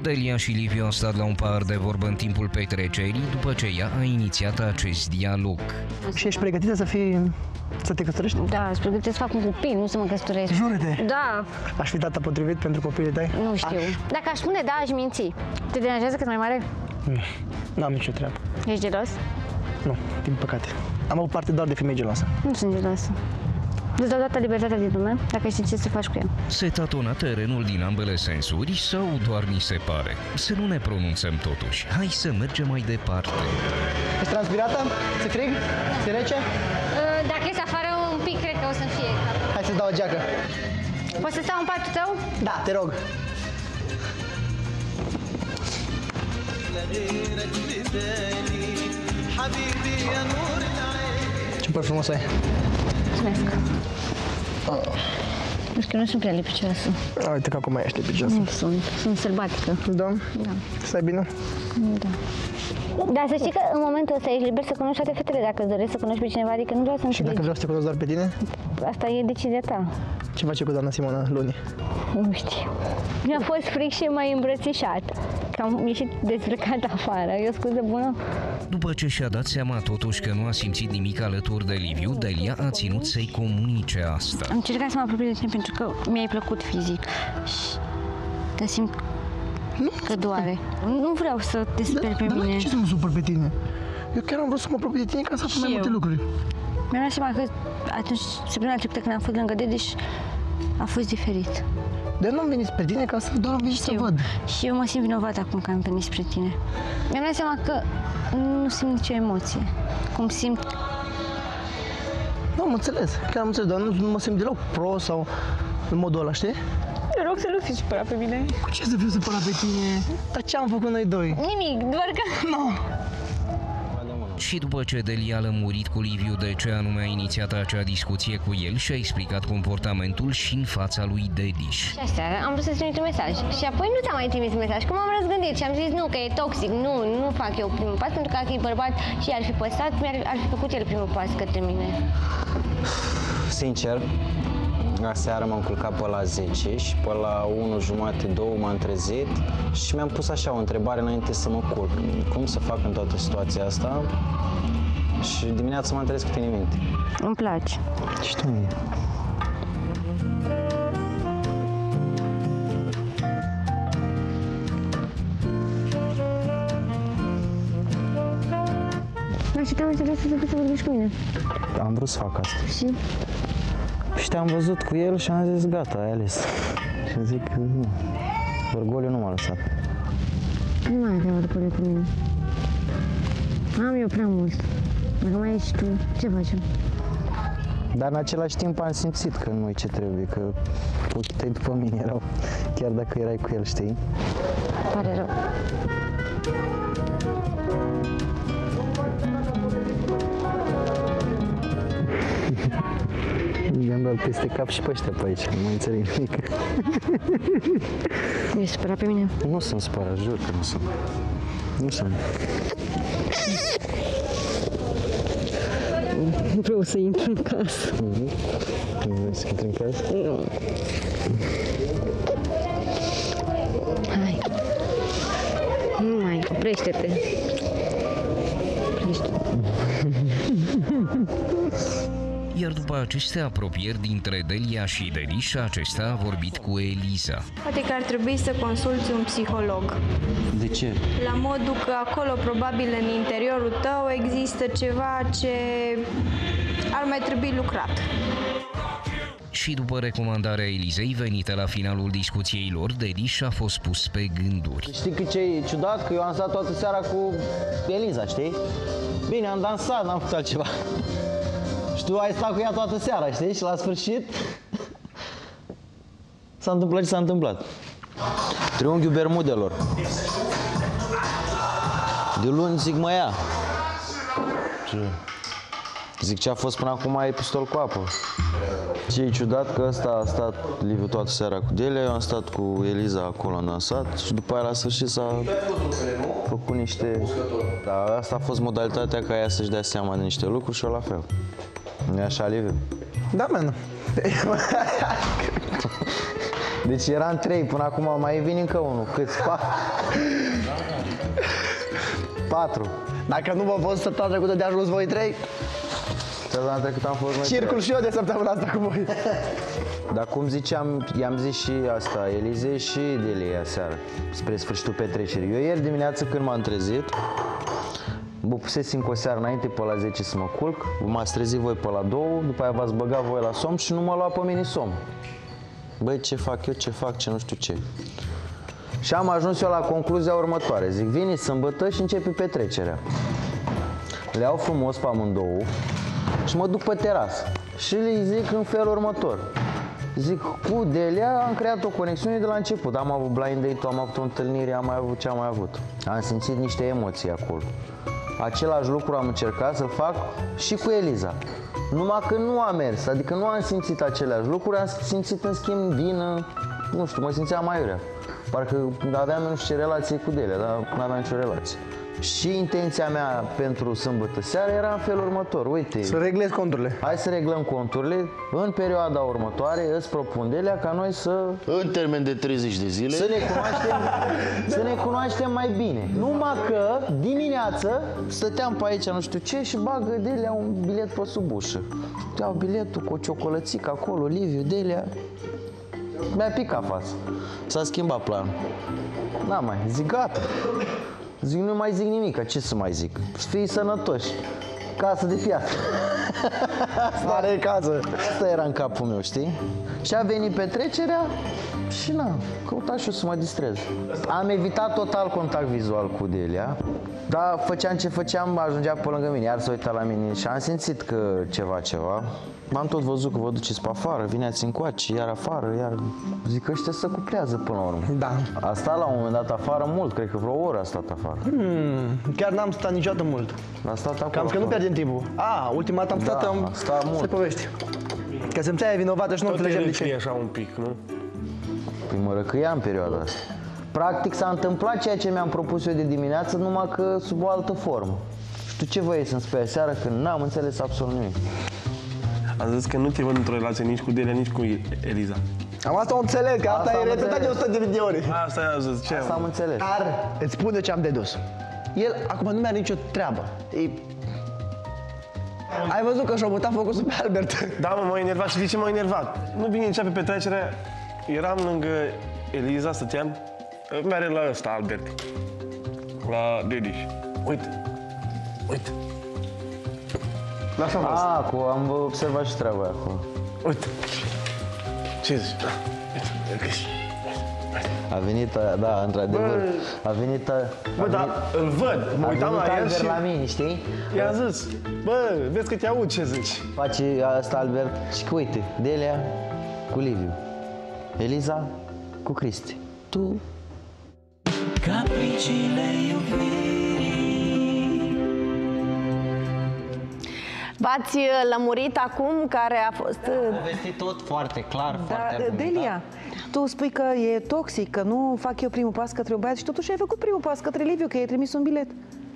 Delia și Liviu au stat la un pahar de vorbă în timpul petrecerii, după ce ea a inițiat acest dialog. Și ești pregătită să te căsătorești? Da, sunt pregătită să fac un copil, nu să mă căsătoresc. Jură-te! Da. Aș fi tata potrivit pentru copiii tăi? Nu știu. Dacă aș spune da, aș minți. Te deranjează cât mai mare? Nu am nicio treabă. Ești gelos? Nu, din păcate. Am avut parte doar de femei geloasă. Nu sunt gelosă. Îți dau toată libertatea din lume, dacă știi ce să faci cu ea. Se tatona terenul din ambele sensuri sau doar ni se pare? Să nu ne pronunțăm totuși. Hai să mergem mai departe. Ești transpirată? Ți-e frig? Ți-e rece? Dacă ești afară un pic, cred că o să fie. Hai să-ți dau o geacă. Poți să stau în patul tău? Da, te rog. Ce păr frumos ai. Mulțumesc. Nu știu, nu sunt prea lipicioasă. Uite că acum ești lipicioasă. Nu sunt sălbatică. Da? Da. Stai bine? Da. Dar să știi că în momentul ăsta ești liber să cunoști toate fetele dacă îți dorești să cunoști pe cineva, adică nu vreau să Și înțelegi. dacă vreau să te cunosc doar pe tine? Asta e decizia ta. Ce face cu doamna Simona luni? Nu știu. Mi-a fost fric și m-ai îmbrățișat. Că am ieșit dezbrăcat afară. E o scuză bună? După ce și-a dat seama totuși că nu a simțit nimic alături de Liviu, Delia a ținut să-i comunice asta. Am încercat să mă apropii de tine pentru că mi-ai plăcut fizic. Și te simt că doare. Nu vreau să te speri pe mine. Ce să mă supăr pe tine? Eu chiar am vrut să mă apropii de tine ca să aflu mai multe lucruri. Mi-am dat seama că atunci, săptămâna trecută când am fost lângă Dediș, a fost diferit. Dar nu am venit spre tine ca să doar am venit să văd. Și eu mă simt vinovată acum că am venit spre tine. Mi-am dat seama că nu simt nicio emoție. Cum simt... Nu, am înțeles. Chiar am înțeles, dar nu mă simt deloc pro sau în modul ăla, știi? Te rog să nu fii supărat pe mine. Cu ce să fiu supărat pe tine? Dar ce am făcut noi doi? Nimic, doar că... Nu! Și după ce Delia a lămurit cu Liviu de ce anume a inițiat acea discuție cu el și a explicat comportamentul și în fața lui Dediș. Și așa, am vrut să-ți trimit un mesaj. Și apoi nu ți-am mai trimis mesaj, că m-am răzgândit și am zis nu, că e toxic, nu fac eu primul pas, pentru că dacă e bărbat și ar fi păsat, ar fi făcut el primul pas către mine. Sincer, aseară m-am culcat pe la 10 și pe la 1:30, 2 m-am trezit și mi-am pus așa o întrebare înainte să mă culc. Cum să fac în toată situația asta? Și dimineața m-am trezit cu tine în minte. Îmi place. Și tu mie. Dar și te-am înțeles să vorbești cu mine. Am vrut să fac asta. Și? Și te-am văzut cu el și am zis gata, ai ales. Și zic că nu. Orgoliu nu m-a lăsat. Nu mai ai treabă după cu mine. Am eu prea mult. Dacă mai ești tu, ce facem? Dar în același timp am simțit că nu e ce trebuie, că ochii tăi după mine erau, chiar dacă erai cu el, știi? Pare rău. Mi-am dat peste cap și pe ăștia pe aici, nu mai înțeleg nimic. Ești supărat pe mine? Nu sunt supărat, jur că nu sunt. Nu sunt. Nu vreau să intru în casă. Nu vrei să intri în casă? Nu. Hai. Nu mai, oprește-te. Oprește-te. Iar după aceste apropieri dintre Delia și Dediș, acesta a vorbit cu Eliza. Poate că ar trebui să consulți un psiholog. De ce? La modul că acolo, probabil în interiorul tău, există ceva ce ar mai trebui lucrat. Și după recomandarea Elizei venită la finalul discuției lor, Dediș a fost pus pe gânduri. Știi că ce e ciudat? Că eu am stat toată seara cu Eliza, știi? Bine, am dansat, n-am făcut altceva. Și tu ai stat cu ea toată seara, știi? Și la sfârșit s-a întâmplat ce s-a întâmplat. Triunghiul Bermudelor. De luni zic mă ia. Ce? Zic ce a fost până acum e pistol cu apă. Ce e ciudat că ăsta a stat Liviu toată seara cu Delia, eu am stat cu Eliza acolo, am dansat și după aia la sfârșit s-a făcut niște... Dar asta a fost modalitatea ca ea să-și dea seama de niște lucruri și eu la fel. Nu-i așa, Liviu? Da, man. Deci eram 3, până acum mai vine încă unul. Câți? 4. Dacă nu v-a fost săptămâna trecută de ajuns voi 3, Săptămâna trecută am fost noi circul 3. și eu de săptămâna asta cu voi. Dar cum ziceam, i-am zis și asta, Elizei și Delia seară, spre sfârșitul petrecerii. Eu ieri dimineață când m-am trezit, mă pusesem cu o seară înainte pe la 10 să mă culc, m-ați trezit voi pe la 2, după aia v-ați băgat voi la somn și nu m-a luat pe mine somn. Băi, ce fac eu, ce fac, ce nu știu ce. Și am ajuns eu la concluzia următoare. Zic, vine sâmbătă și începe petrecerea. Le iau frumos pe amândouă și mă duc pe terasă. Și le zic în felul următor. Zic, cu Delia am creat o conexiune de la început. Am avut blind date, am avut o întâlnire, am mai avut ce am mai avut. Am simțit niște emoții acolo. Același lucru am încercat să-l fac și cu Eliza. Numai că nu a mers, adică nu am simțit aceleași lucruri, am simțit în schimb vină, nu știu, mă simțeam mai iurea. Parcă aveam nu știu ce relație cu Delia, dar nu aveam nicio relație. Și intenția mea pentru sâmbătă seara era în felul următor, uite. Să reglezi conturile. Hai să reglăm conturile, în perioada următoare îți propun, Delia, ca noi să... În termen de 30 de zile. Să ne cunoaștem mai bine. Numai că dimineață stăteam pe aici, nu știu ce, și bagă Delia un bilet pe sub ușă. Iau biletul cu o ciocolățică acolo, Liviu, Delia. Mi-a picat față. S-a schimbat planul. N-am mai, zic gata. Zic, nu mai zic nimic, ce să mai zic? Fii sănătoși. Casă de piatră. Stare casă. Asta era în capul meu, știi? Și a venit petrecerea și n-am căutat și eu să mă distrez. Am evitat total contact vizual cu Delia, dar făceam ce făceam, ajungea pe lângă mine, iar s-a uitat la mine și am simțit că ceva. M-am tot văzut că vă duceți pe afară, vineați încoace, iar afară, iar... Zic că ăștia se cuplează până la urmă. Da. A stat la un moment dat afară mult, cred că vreo oră a stat afară. Chiar n-am stat niciodată mult. A stat acolo. Cam că nu afară. pierdem timpul. Ultima dată am stat, Da, a stat mult. să povești. Că simțeai vinovată și nu Tot înțelegem de e ce. așa un pic, nu? Păi mă răcăia în perioada asta. Practic s-a întâmplat ceea ce mi-am propus eu de dimineață, numai că sub o altă formă. Și tu ce voiai să-mi spui aseară când n-am înțeles absolut nimic? Am zis că nu te văd într-o relație nici cu Delia, nici cu Eliza. Am asta o înțeleg, că asta Asta e am repetat de înțeles. 100 de ori. Asta i-am zis, ce? Asta am înțeles. Dar îți spun eu ce am dedus. El acum nu mai are nicio treabă. Ai văzut că și-a mutat focusul pe Albert. Da, mă, m-a enervat și de ce m-a enervat? Nu bine începe petrecerea, eram lângă Eliza, stăteam, mere la ăsta, Albert, la Dediș. Uite. Lasă am văzut. Acum am observat și treaba aia acolo. Uite. Ce zici? A venit, da, într-adevăr, a venit... Bă, dar îl văd, mă uitam la el Albert și la mine, știi? i-am zis, bă, vezi că te aud ce zici. Face asta Albert și că uite, Delia cu Liviu, Eliza cu Cristi. Tu... Capriciile iubirii. V-ați lămurit acum care a fost... Povestit tot foarte clar, foarte Dar, argumentat. Delia, tu spui că e toxic, că nu fac eu primul pas către un băiat și totuși ai făcut primul pas către Liviu, că i-ai trimis un bilet.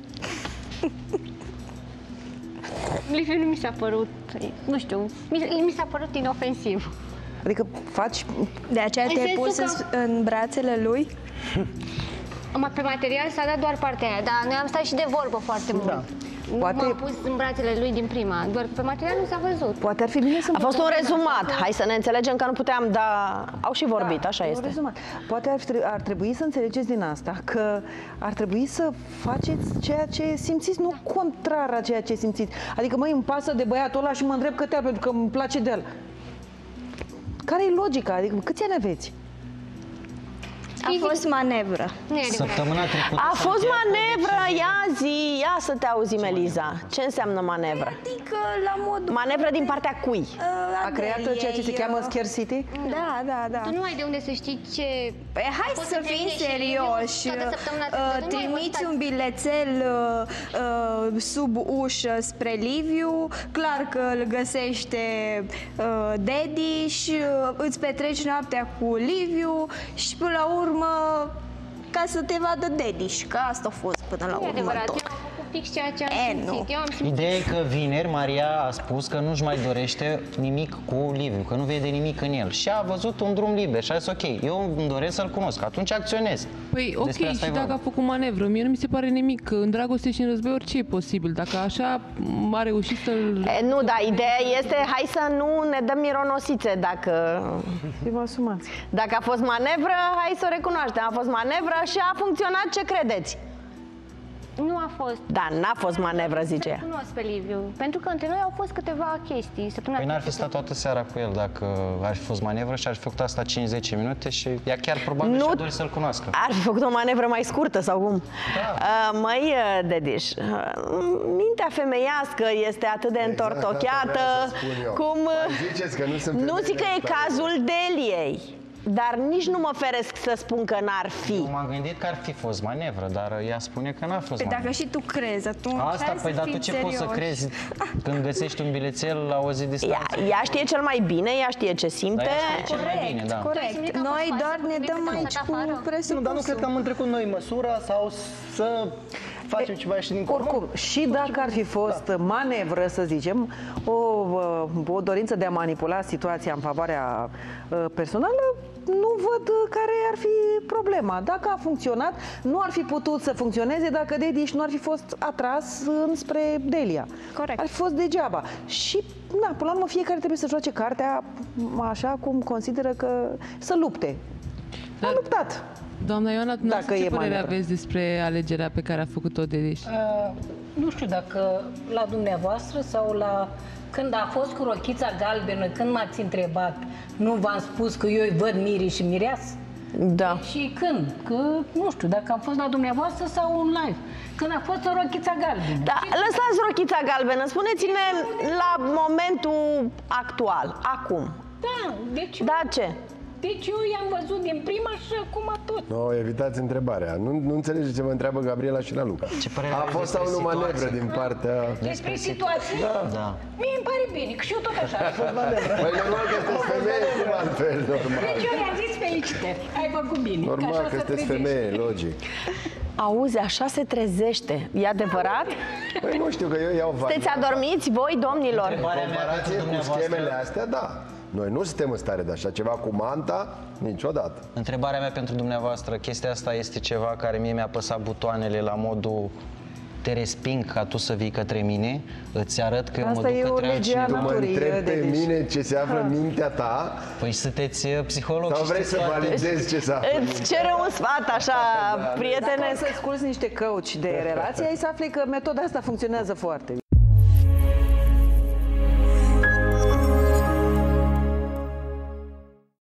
Liviu nu mi s-a părut, nu știu, mi s-a părut inofensiv. Adică faci... De aceea În te-ai sensul pus că- în brațele lui? Pe material s-a dat doar partea aia, dar noi am stat și de vorbă foarte mult. Da. Nu Poate- m-am pus în brațele lui din prima, doar că pe material nu s-a văzut. Poate ar fi bine să... A fost un rezumat. Hai să ne înțelegem că nu puteam, dar au și vorbit, așa e un este. rezumat. Poate ar trebui să înțelegeți din asta că ar trebui să faceți ceea ce simțiți, nu contrar a ceea ce simțiți. Adică, măi, îmi pasă de băiatul ăla și mă îndrept către el pentru că îmi place de el. Care e logica? Adică, câți ani aveți? A fost manevră. Nu e adevărat. Săptămâna trecută A s-a fost încheiat manevră, ia să te auzim, Eliza. Ce înseamnă manevră? Adică la modul... Manevră din partea cui? A creat ceea ce se cheamă Scare City? Da. Tu nu ai de unde să știi ce... Păi hai Poți să să fim trimiți și serioși. Liviu toată săptămâna trecută, nu ai Trimiți văzut. un bilețel sub ușă spre Liviu. Clar că îl găsește Daddy și îți petreci noaptea cu Liviu și până la urmă ca să te vadă Daddy și că asta a fost până la Nu e urmă adevărat, tot. eu am făcut fix ceea ce am simțit. Eu am simțit. Ideea e că vineri Maria a spus că nu-și mai dorește nimic cu Liviu, că nu vede nimic în el. Și a văzut un drum liber și a zis, ok, eu îmi doresc să-l cunosc, atunci acționez. Păi ok, și dacă a făcut manevră, mie nu mi se pare nimic. În dragoste și în război orice e posibil. Dacă așa a reușit să-l... Nu, dar ideea este, hai să nu ne dăm mironosițe dacă... Vă asumați. Dacă a fost manevră, hai să o recunoaștem. A fost manevră și a funcționat, ce credeți? Nu a fost. Da, n-a fost manevră, zice ea. Nu cunosc pe Liviu, pentru că între noi au fost câteva chestii. Păi n-ar fi stat toată seara cu el dacă ar fi fost manevră și ar fi făcut asta 5-10 minute și ea chiar probabil și-a dorit să-l cunoască. Ar fi făcut o manevră mai scurtă sau cum? Da. Măi, Dediș, mintea femeiască este atât de întortocheată cum... Nu zic că e cazul Deliei. Dar nici nu mă feresc să spun că n-ar fi. Eu m-am gândit că ar fi fost manevră, dar ea spune că n-a fost manevră. Dacă și tu crezi, atunci asta, păi, dar tu ce poți să crezi când găsești un bilețel la o zi distanță? Ea știe cel mai bine, ea știe ce simte. Corect. Noi doar ne dăm aici cu presupusul. Nu, dar nu cred că am întrecut noi măsura sau să facem ceva și din oricum, și dacă ar fi fost manevră, să zicem, o dorință de a manipula situația în favoarea personală, nu văd care ar fi problema. Dacă a funcționat, nu ar fi putut să funcționeze dacă Dediș nu ar fi fost atras înspre Delia. Corect. Ar fi fost degeaba. Și, na, până la urmă, fiecare trebuie să joace cartea așa cum consideră că să lupte. A luptat. Doamna Ioana, ce părere aveți despre alegerea pe care a făcut-o Dediș? Nu știu dacă la dumneavoastră sau la... Când a fost cu rochița galbenă, când m-ați întrebat, nu v-am spus că eu îi văd Miri și Mireasă? Da. Și când? Că, nu știu, dacă am fost la dumneavoastră sau în live. Când a fost rochița galbenă. Da, lăsați rochița galbenă, spuneți-ne la momentul actual, acum. Da, deci... Da, ce? Deci eu i-am văzut din prima și acum tot. Nu, evitați întrebarea. Nu înțelege ce vă întreabă Gabriela și Raluca. A fost sau nu manevră din partea... Despre situații? Da. Mie îmi pare bine, că și eu tot așa. Păi normal că sunteți femeie, cum altfel, normal. Deci eu i-am zis felicitări, ai făcut bine. Normal că sunteți femeie, logic. Auzi, așa se trezește. E adevărat? Păi nu știu, că eu iau varianta. Sunteți adormiți voi, domnilor? În comparație cu schemele astea, da. Noi nu suntem în stare de așa ceva cu manta, niciodată. Întrebarea mea pentru dumneavoastră, chestia asta este ceva care mie mi-a păsat butoanele la modul te resping ca tu să vii către mine, îți arăt că eu mă duc către altcineva. Tu mă întrebi pe mine ce se află în mintea ta? Păi sunteți psiholog. Sau vrei să validezi ce se află în mintea ta? Îți cere un sfat așa, prietenesc. Dacă să-ți niște coach de relație, ai să afli că metoda asta funcționează foarte bine.